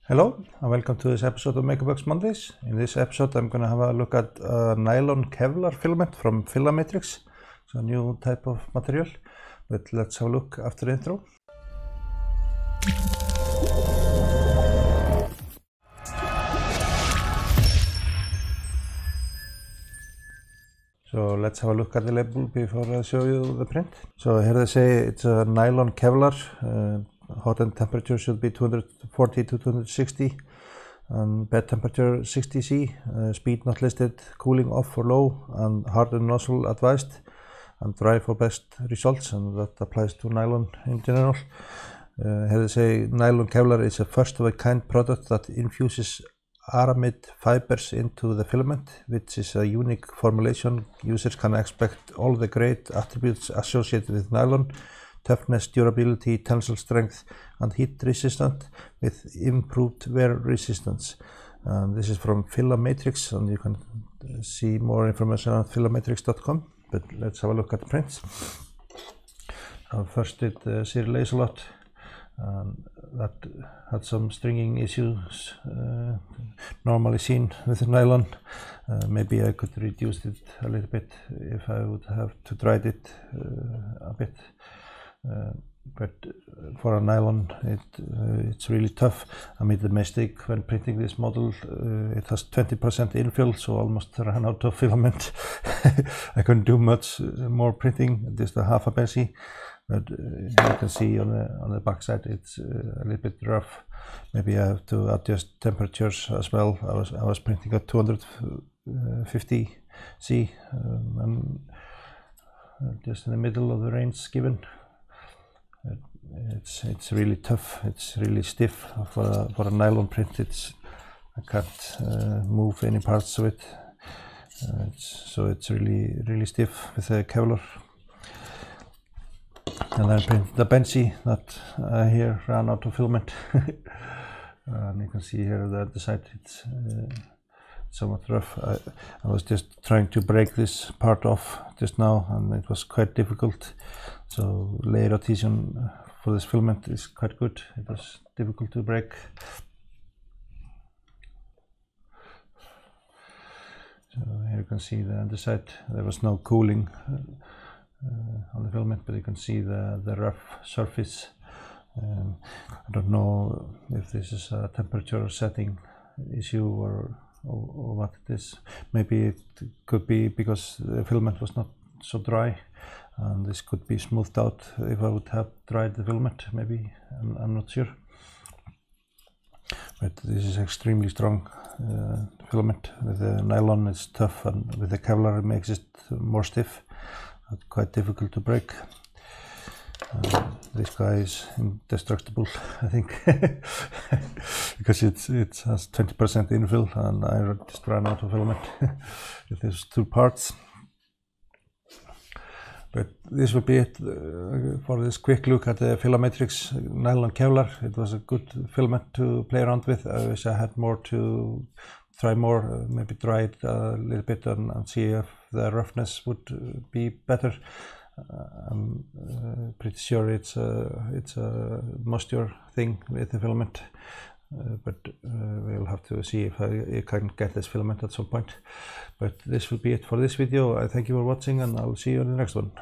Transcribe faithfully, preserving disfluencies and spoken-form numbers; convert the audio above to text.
Hello and welcome to this episode of MakerBox Mondays. In this episode I'm going to have a look at a nylon Kevlar filament from Filametrix. It's a new type of material, but let's have a look after the intro. So let's have a look at the label before I show you the print. So here they say it's a nylon Kevlar. Uh, hot end temperature should be two hundred forty to two hundred sixty and bed temperature sixty C, uh, speed not listed, cooling off or low, and hardened nozzle advised, and dry for best results, and that applies to nylon in general. Uh, here they say nylon Kevlar is a first of a kind product that infuses aramid fibers into the filament, which is a unique formulation. Users can expect all the great attributes associated with nylon: toughness, durability, tensile strength, and heat resistant with improved wear resistance. And this is from Filametrix, and you can see more information on filametrix dot com. But let's have a look at the prints. I first did the serial lace a lot, and that had some stringing issues uh, normally seen with nylon. Uh, maybe I could reduce it a little bit if I would have to dry it uh, a bit. Uh, but for a nylon it uh, it's really tough. I made the mistake when printing this model. Uh, it has twenty percent infill, so almost ran out of filament. I couldn't do much more printing, just a half a benzi. But uh, you can see on the on the back side it's uh, a little bit rough. Maybe I have to adjust temperatures as well. I was I was printing at two hundred fifty C um, and uh, just in the middle of the range given. It's it's really tough. It's really stiff for a, for a nylon print. It's I can't uh, move any parts of it. Uh, it's, so it's really really stiff with the Kevlar. And then print the benzi that uh, here ran out of filament. And you can see here that the side it's uh, somewhat rough. I, I was just trying to break this part off just now, and it was quite difficult. So layer adhesion for this filament is quite good. It was difficult to break. So here you can see the underside. There was no cooling uh, on the filament, but you can see the, the rough surface. Um, I don't know if this is a temperature setting issue or Or, or what it is. Maybe it could be because the filament was not so dry, and this could be smoothed out if I would have dried the filament. Maybe I'm, I'm not sure. But this is extremely strong uh, filament. With the nylon it's tough, and with the Kevlar it makes it more stiff. It's quite difficult to break. Uh, this guy is indestructible, I think, because it's it has twenty percent infill, and I just ran out of filament with these two parts. But this would be it uh, for this quick look at the Filametrix nylon Kevlar. It was a good filament to play around with. I wish I had more to try more, uh, maybe try it a little bit and, and see if the roughness would uh, be better. Uh, I'm uh, pretty sure it's a, it's a moisture thing with the filament, uh, but uh, we'll have to see if I, I can get this filament at some point. But this will be it for this video. I thank you for watching, and I'll see you in the next one.